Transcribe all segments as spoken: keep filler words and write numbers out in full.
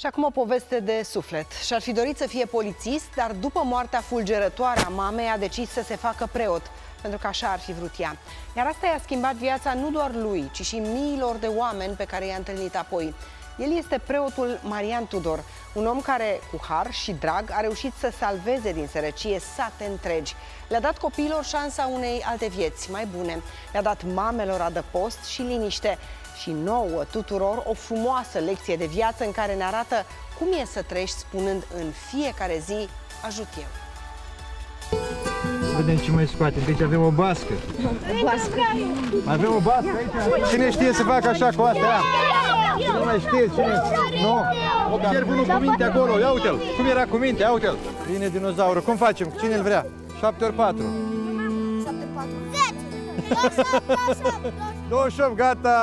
Și acum o poveste de suflet. Și-ar fi dorit să fie polițist, dar după moartea fulgerătoare a mamei a decis să se facă preot, pentru că așa ar fi vrut ea. Iar asta i-a schimbat viața nu doar lui, ci și miilor de oameni pe care i-a întâlnit apoi. El este preotul Marian Tudor, un om care, cu har și drag, a reușit să salveze din sărăcie sate întregi. Le-a dat copiilor șansa unei alte vieți mai bune. Le-a dat mamelor adăpost și liniște. Și nouă tuturor o frumoasă lecție de viață în care ne arată cum e să trăiești spunând în fiecare zi, ajut eu. Vedem ce mai scoatem, că aici avem o bască. O bască. Avem o bască aici. Cine știe să facă așa cu astea? Nu mai știe cine? Nu? Observ unul cu minte acolo, ia uite-l. Cum era cu minte, ia uite-l. Vine dinozaurul, cum facem? Cine îl vrea? șapte ori patru. șapte, patru, zece. douăzeci și opt, gata!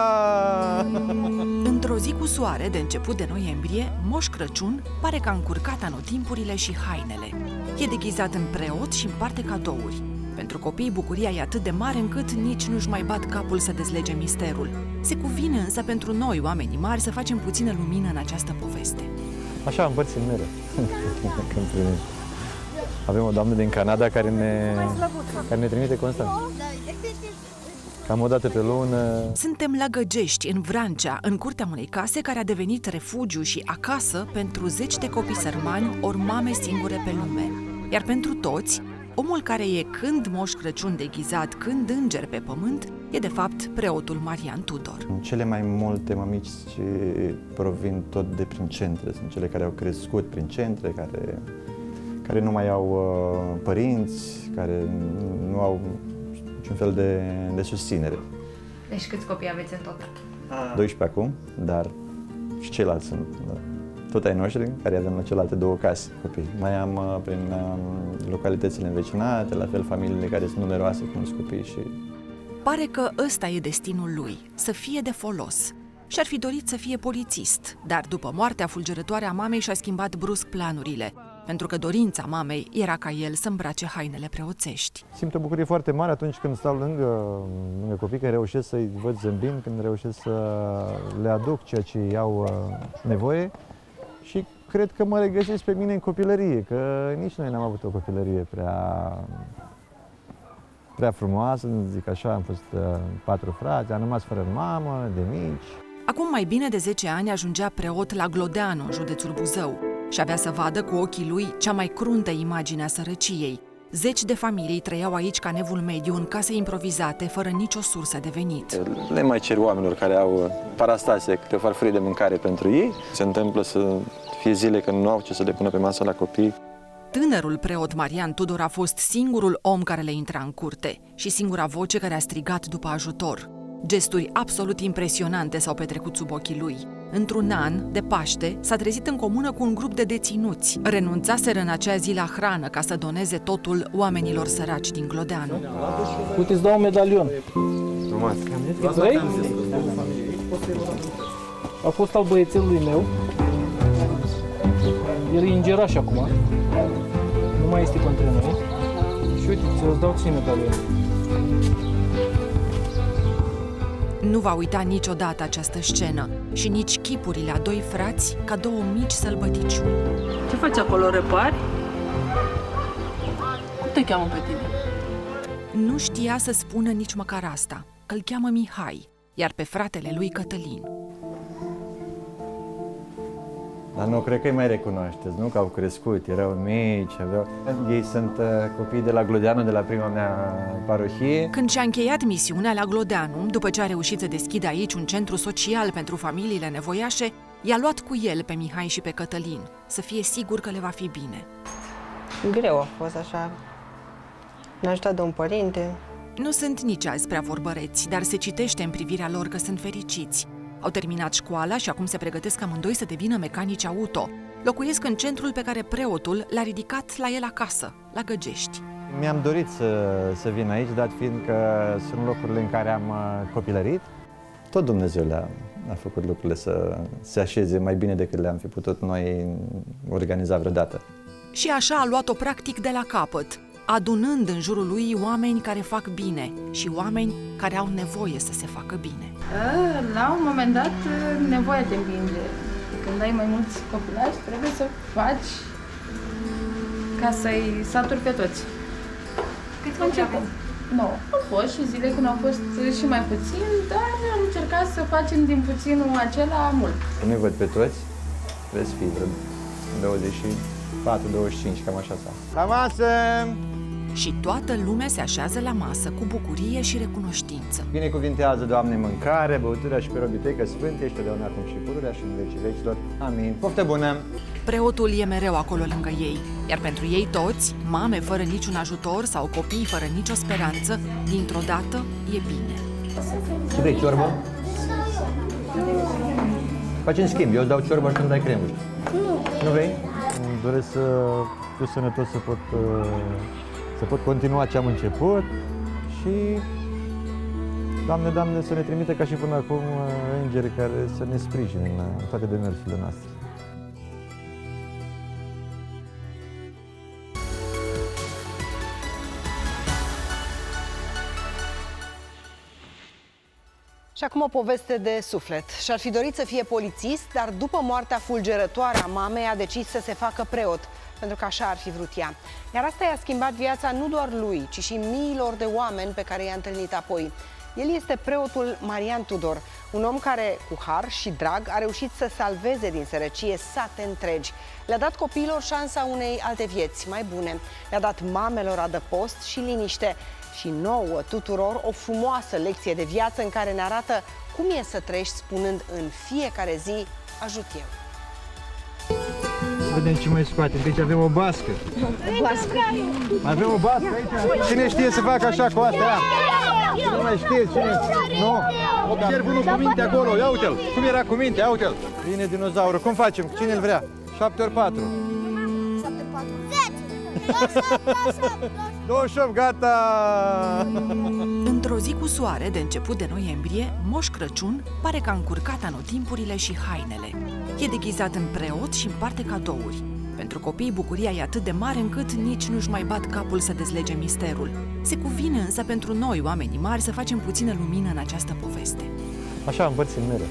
Într-o zi cu soare de început de noiembrie, Moș Crăciun pare că a încurcat anotimpurile și hainele. E deghizat în preot și împarte cadouri. Pentru copii, bucuria e atât de mare încât nici nu-și mai bat capul să dezlege misterul. Se cuvine însă pentru noi, oamenii mari, să facem puțină lumină în această poveste. Așa împărțim mereu. Când primim. Avem o doamnă din Canada care ne, care ne trimite constant. Cam o dată pe lună. Suntem la Găgești, în Vrancea, în curtea unei case care a devenit refugiu și acasă pentru zeci de copii sărmani ori mame singure pe lume. Iar pentru toți, omul care e când Moș Crăciun deghizat, când înger pe pământ, e de fapt preotul Marian Tudor. Cele mai multe mămici provin tot de prin centre. Sunt cele care au crescut prin centre, care, care nu mai au uh, părinți, care nu au niciun fel de, de susținere. Deci câți copii aveți în total? doisprezece acum, dar și ceilalți sunt tot ai noștri, care avem la celelalte două case copii. Mai am uh, prin uh, localitățile învecinate, la fel familiile care sunt numeroase cu mulți copii și... Pare că ăsta e destinul lui, să fie de folos. Și-ar fi dorit să fie polițist, dar după moartea fulgerătoare a mamei și-a schimbat brusc planurile, pentru că dorința mamei era ca el să îmbrace hainele preoțești. Simt o bucurie foarte mare atunci când stau lângă, lângă copii, când reușesc să-i văd zâmbind, când reușesc să le aduc ceea ce îi au nevoie. Și cred că mă regăsesc pe mine în copilărie, că nici noi n-am avut o copilărie prea, prea frumoasă, zic așa, am fost uh, patru frați, am rămas fără mamă, de mici. Acum mai bine de zece ani ajungea preot la Glodeanu, în județul Buzău, și avea să vadă cu ochii lui cea mai cruntă imagine a sărăciei. Zeci de familii trăiau aici ca nevul mediu, în case improvizate, fără nicio sursă de venit. Le mai cer oamenilor care au parastase câte o farfurie de mâncare pentru ei. Se întâmplă să fie zile când nu au ce să le pună pe masă la copii. Tânărul preot Marian Tudor a fost singurul om care le intra în curte și singura voce care a strigat după ajutor. Gesturi absolut impresionante s-au petrecut sub ochii lui. Într-un an, de Paște, s-a trezit în comună cu un grup de deținuți. Renunțaseră în acea zi la hrană ca să doneze totul oamenilor săraci din Glodeanu. Uite, îți dau un medalion. Frumos. Vrei? A fost al băiețelului meu. El e îngeraș acum. Nu mai este între noi. Și uite, ți-o dau ție medalion. Nu va uita niciodată această scenă și nici chipurile a doi frați ca două mici sălbăticiuni. Ce faci acolo, repari? Cum te cheamă pe tine? Nu știa să spună nici măcar asta, că îl cheamă Mihai, iar pe fratele lui Cătălin. Dar nu, cred că îi mai recunoașteți, nu? Că au crescut, erau mici, aveau... Ei sunt uh, copii de la Glodeanu, de la prima mea parohie. Când și-a încheiat misiunea la Glodeanu, după ce a reușit să deschidă aici un centru social pentru familiile nevoiașe, i-a luat cu el pe Mihai și pe Cătălin, să fie sigur că le va fi bine. Greu a fost așa. Ne-a ajutat de un părinte. Nu sunt nici azi prea vorbăreți, dar se citește în privirea lor că sunt fericiți. Au terminat școala și acum se pregătesc amândoi să devină mecanici auto. Locuiesc în centrul pe care preotul l-a ridicat la el acasă, la Găgești. Mi-am dorit să, să vin aici, dat fiind că sunt locurile în care am copilărit. Tot Dumnezeu le-a a făcut lucrurile să se așeze mai bine decât le-am fi putut noi organiza vreodată. Și așa a luat-o practic de la capăt, adunând în jurul lui oameni care fac bine și oameni care au nevoie să se facă bine. La un moment dat, nevoia te împinge. Că când ai mai mulți copilași, trebuie să faci ca să-i saturi pe toți. Cât copii aveți? Nu, au fost și zile când au fost și mai puțin, dar am încercat să facem din puținul acela mult. Nu-i văd pe toți, vreți fi vreo douăzeci și patru douăzeci și cinci, cam așa sau. La masă! Și toată lumea se așează la masă cu bucurie și recunoștință. Binecuvintează, Doamne, mâncare, băutura și pe robii tăi, că sfânt ești totdeauna acum și pururea și în vecii vecilor. Amin. Poftă bună! Preotul e mereu acolo lângă ei, iar pentru ei toți, mame fără niciun ajutor sau copii fără nicio speranță, dintr-o dată e bine. Ce vrei, ciorbă? Facem schimb, eu îți dau ciorbă și tu îmi dai cremă. Nu. Nu vrei? Îmi doresc să fiu sănătos, să pot, să pot continua ce am început și, Doamne, Doamne, să ne trimite ca și până acum îngeri care să ne sprijine în toate demersurile noastre. Și acum o poveste de suflet. Și-ar fi dorit să fie polițist, dar după moartea fulgerătoare a mamei a decis să se facă preot, pentru că așa ar fi vrut ea. Iar asta i-a schimbat viața nu doar lui, ci și miilor de oameni pe care i-a întâlnit apoi. El este preotul Marian Tudor, un om care, cu har și drag, a reușit să salveze din sărăcie sate întregi. Le-a dat copiilor șansa unei alte vieți mai bune. Le-a dat mamelor adăpost și liniște. Și nouă tuturor o frumoasă lecție de viață în care ne arată cum e să trăiești spunând în fiecare zi, ajut eu. Vedem ce mai scoatem, că aici avem o bască. O bască. Avem o bască aici. Cine știe să facă așa cu astea? Nu mai știe cine? Nu? Observ unul cu minte acolo, ia uite-l. Cum era cu minte, ia uite-l. Vine dinozaurul, cum facem? Cine îl vrea? șapte ori patru. șapte, patru, zece. douăzeci și opt, gata! Într-o zi cu soare de început de noiembrie, Moș Crăciun pare că a încurcat anotimpurile și hainele. E deghizat în preot și împarte cadouri. Pentru copii, bucuria e atât de mare încât nici nu-și mai bat capul să dezlege misterul. Se cuvine însă pentru noi, oamenii mari, să facem puțină lumină în această poveste. Așa împărțim mereu.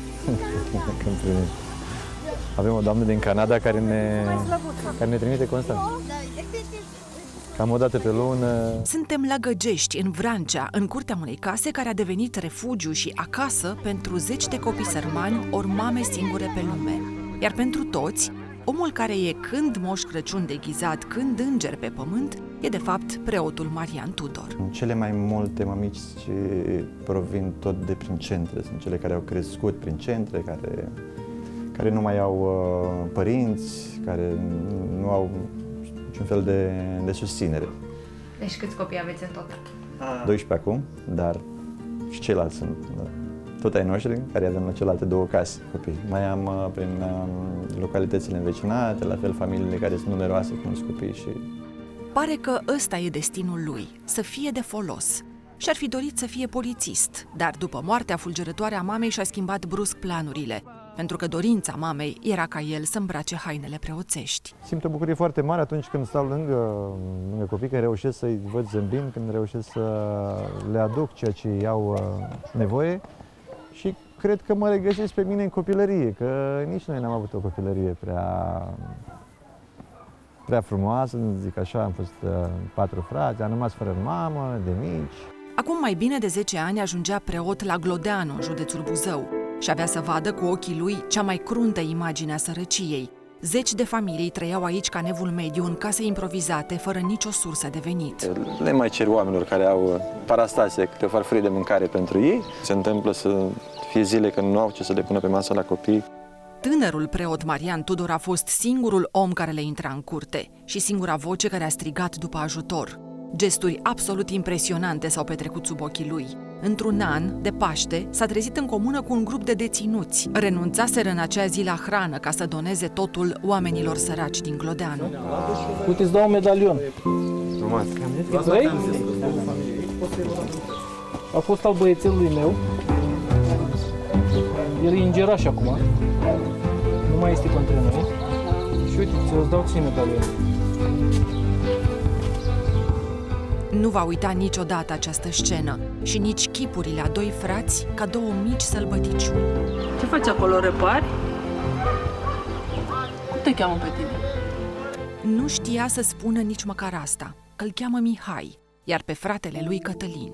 Avem o doamnă din Canada care ne, care ne trimite constant. Cam o dată pe lună. Suntem la Găgești, în Vrancea, în curtea unei case care a devenit refugiu și acasă pentru zeci de copii sărmani ori mame singure pe lume. Iar pentru toți, omul care e când Moș Crăciun deghizat, când înger pe pământ, e de fapt preotul Marian Tudor. Cele mai multe mămici provin tot de prin centre. Sunt cele care au crescut prin centre, care, care nu mai au uh, părinți, care nu au niciun fel de, de susținere. Deci câți copii aveți în total? doisprezece acum, dar și ceilalți sunt tot ai noștri, care avem la celelalte două case copii. Mai am uh, prin uh, localitățile învecinate, la fel familiile care sunt numeroase cu mulți copii și... Pare că ăsta e destinul lui, să fie de folos. Și-ar fi dorit să fie polițist, dar după moartea fulgerătoare a mamei și-a schimbat brusc planurile, pentru că dorința mamei era ca el să îmbrace hainele preoțești. Simt o bucurie foarte mare atunci când stau lângă, lângă copii, când reușesc să-i văd zâmbind, când reușesc să le aduc ceea ce ei au nevoie și cred că mă regăsesc pe mine în copilărie, că nici noi n-am avut o copilărie prea, prea frumoasă, zic așa, am fost uh, patru frați, am rămas fără mamă, de mici. Acum mai bine de zece ani ajungea preot la Glodeanu, în județul Buzău, și avea să vadă cu ochii lui cea mai cruntă imagine a sărăciei. Zeci de familii trăiau aici ca nevul mediu, în case improvizate, fără nicio sursă de venit. Le mai cer oamenilor care au parastase câte o farfurie de mâncare pentru ei. Se întâmplă să fie zile când nu au ce să le pună pe masă la copii. Tânărul preot Marian Tudor a fost singurul om care le intra în curte și singura voce care a strigat după ajutor. Gesturi absolut impresionante s-au petrecut sub ochii lui. Într-un an, de Paște, s-a trezit în comună cu un grup de deținuți. Renunțaseră în acea zi la hrană ca să doneze totul oamenilor săraci din Glodeanu. Uite, îți dau un medalion. Frumos. Vrei? A fost al băiețelului meu. El e îngeraș acum. Nu mai este între noi. Și uite, ți-o dau ție medalion. Nu va uita niciodată această scenă și nici chipurile a doi frați ca două mici sălbăticiuni. Ce faci acolo, repari? cheamă pe tine? Nu știa să spună nici măcar asta, că îl cheamă Mihai, iar pe fratele lui Cătălin.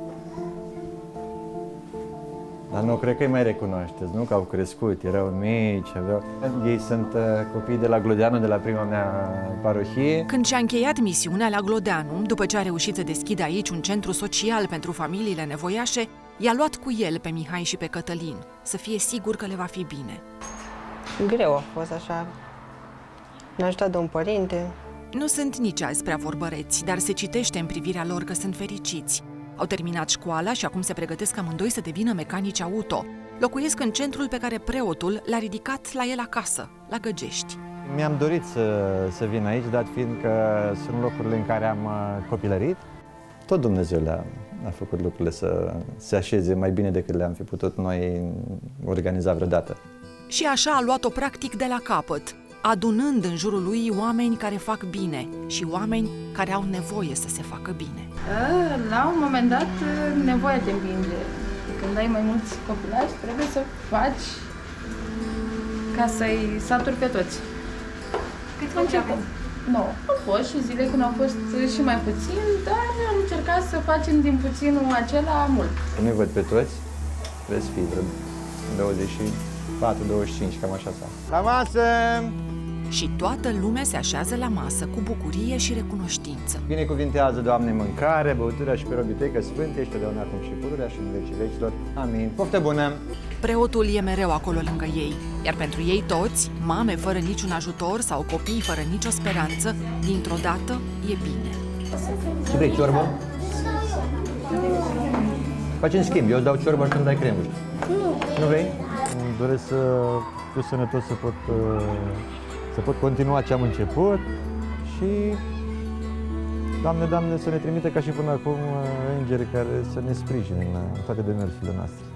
Dar nu cred că îi mai recunoașteți, nu? Că au crescut, erau mici, aveau... Ei sunt uh, copii de la Glodeanu, de la prima mea parohie. Când și-a încheiat misiunea la Glodeanu, după ce a reușit să deschidă aici un centru social pentru familiile nevoiașe, i-a luat cu el pe Mihai și pe Cătălin, să fie sigur că le va fi bine. Greu a fost așa. Ne-a ajutat de un părinte. Nu sunt nici azi prea vorbăreți, dar se citește în privirea lor că sunt fericiți. Au terminat școala și acum se pregătesc amândoi să devină mecanici auto. Locuiesc în centrul pe care preotul l-a ridicat la el acasă, la Găgești. Mi-am dorit să, să vin aici, dat fiind că sunt locurile în care am uh, copilărit. Tot Dumnezeu le-a a făcut lucrurile să se așeze mai bine decât le-am fi putut noi organiza vreodată. Și așa a luat-o practic de la capăt, adunând în jurul lui oameni care fac bine și oameni care au nevoie să se facă bine. La un moment dat, nevoia te împinge. Când ai mai mulți copilași, trebuie să faci ca să-i saturi pe toți. Câți copii aveți? Nu, au fost și zile când au fost și mai puțin, dar am încercat să facem din puținul acela mult. Nu-i văd pe toți, trebuie să fie vreo douăzeci și patru douăzeci și cinci, cam așa sau. La masă! Și toată lumea se așează la masă cu bucurie și recunoștință. Binecuvintează, Doamne, mâncare, băutura și pe robitecă sfânte, ești totdeauna acum și pururea și în vecii vecilor. Amin. Poftă bună! Preotul e mereu acolo lângă ei, iar pentru ei toți, mame fără niciun ajutor sau copii fără nicio speranță, dintr-o dată e bine. Ce vrei, ciorbă? Facem schimb, eu îți dau ciorbă și tu îmi dai cremă. Nu. Nu vrei? Îmi doresc să fiu sănătos, să pot, să pot continua ce am început și, Doamne, Doamne, să ne trimite ca și până acum îngeri care să ne sprijine în toate demersurile noastre.